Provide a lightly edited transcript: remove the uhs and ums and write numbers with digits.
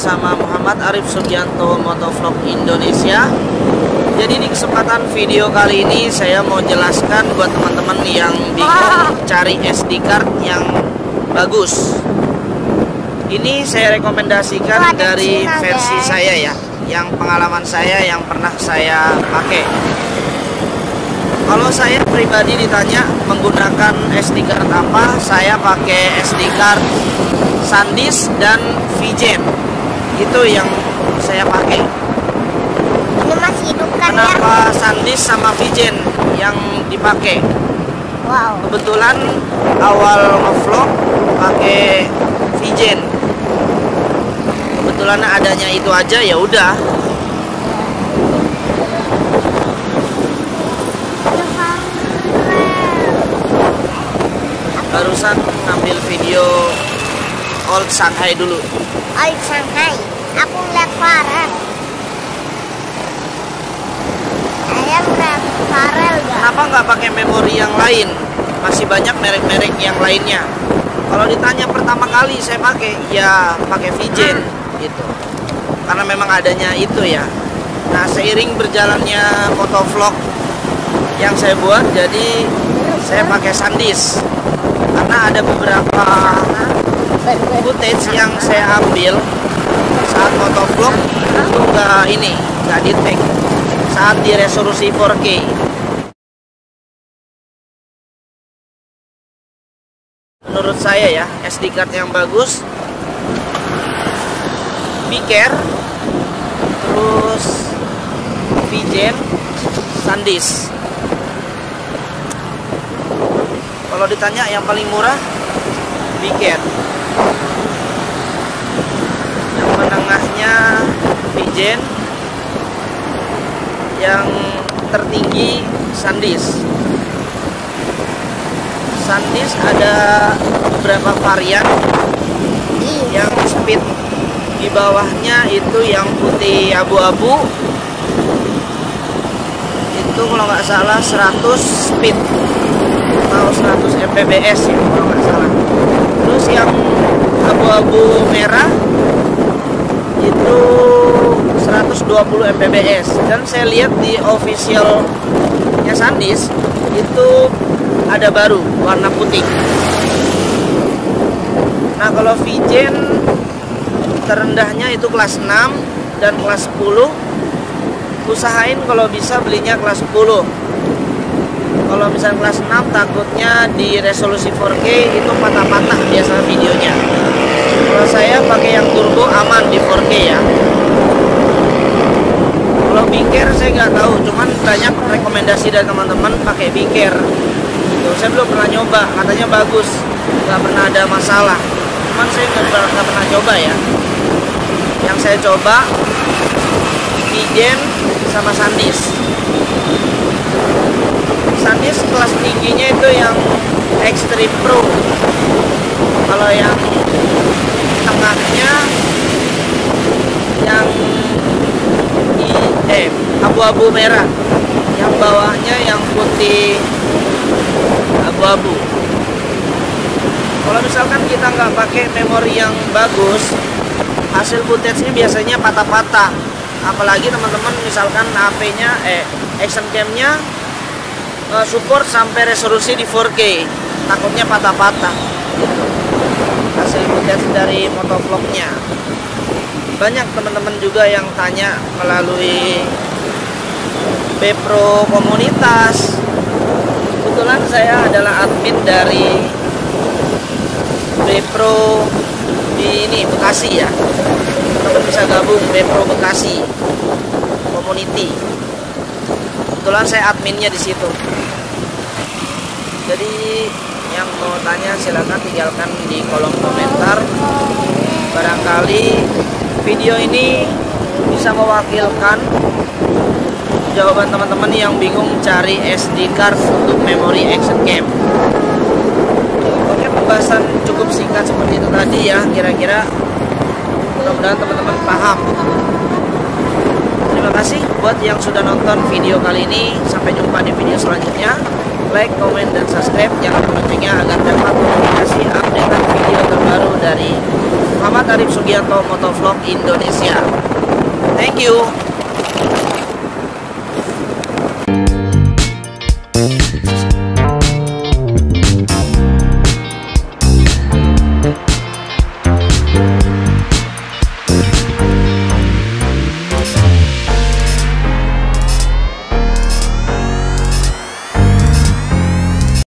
bersama Muhammad Arif Sugianto Motovlog Indonesia. Jadi di kesempatan video kali ini saya mau jelaskan buat teman-teman yang bingung cari SD card yang bagus. Ini saya rekomendasikan dari versi saya ya, yang pengalaman saya yang pernah saya pakai. Kalau saya pribadi ditanya menggunakan SD card apa, saya pakai SD card SanDisk dan VGen. Itu yang saya pakai. Ini masih hidup kan? Kenapa SanDisk sama VGen yang dipakai? Wow. Kebetulan awal ngevlog pakai VGen. Kebetulan adanya itu aja, ya udah. Barusan ngambil video Old Shanghai dulu. Old Shanghai. Aku ngeliat Farel. Saya ngeliat Farel ya. Kenapa nggak pakai memori yang lain? Masih banyak merek-merek yang lainnya. Kalau ditanya pertama kali saya pakai, ya pakai VGen gitu. Karena memang adanya itu ya. Nah, seiring berjalannya motovlog yang saya buat, jadi saya pakai SanDisk. Karena ada beberapa footage yang saya ambil saat motovlog itu nggak di-tag saat di resolusi 4K. Menurut saya ya, SD card yang bagus VCare, terus VGen, SanDisk. Kalau ditanya yang paling murah, VCare. Yang menengahnya VGen. Yang tertinggi SanDisk. SanDisk ada beberapa varian. Yang speed di bawahnya itu yang putih abu-abu. Itu kalau nggak salah 100 speed atau 100 Mbps ya kalau nggak salah. Terus yang abu-abu merah itu 120 Mbps. Dan saya lihat di officialnya SanDisk itu ada baru warna putih. Nah, kalau VGen terendahnya itu kelas 6 dan kelas 10. Usahain kalau bisa belinya kelas 10. Kalau misalnya kelas 6 takutnya di resolusi 4K itu patah-patah biasa videonya. Kalau saya pakai yang turbo aman di 4K ya. Kalau VCare saya nggak tahu, cuman banyak rekomendasi dari teman-teman pakai VCare. Saya belum pernah nyoba, katanya bagus, nggak pernah ada masalah. Cuman saya nggak pernah coba ya. Yang saya coba VGen sama SanDisk. SanDisk kelas tingginya itu yang Extreme Pro. Kalau yang tengahnya yang abu-abu merah, yang bawahnya yang putih abu-abu. Kalau misalkan kita nggak pakai memori yang bagus, hasil footage-nya biasanya patah-patah. Apalagi teman-teman misalkan HP-nya action cam-nya support sampai resolusi di 4K, takutnya patah-patah gitu. Hasil footage dari motovlognya. Banyak teman-teman juga yang tanya melalui Bepro komunitas. Kebetulan saya adalah admin dari Bepro di Bekasi ya. Teman-teman bisa gabung Bepro Bekasi Community. Kebetulan saya adminnya di situ. Jadi yang mau tanya silakan tinggalkan di kolom komentar. Barangkali video ini bisa mewakilkan jawaban teman-teman yang bingung cari SD card untuk memori action cam. Oke, pembahasan cukup singkat seperti itu tadi ya, kira-kira mudah-mudahan teman-teman paham. Terima kasih. Buat yang sudah nonton video kali ini, sampai jumpa di video selanjutnya. Like, comment, dan subscribe. Jangan lupa loncengnya agar dapat notifikasi updatean video terbaru dari Muhammad Arif Sugianto Motovlog Indonesia. Thank you.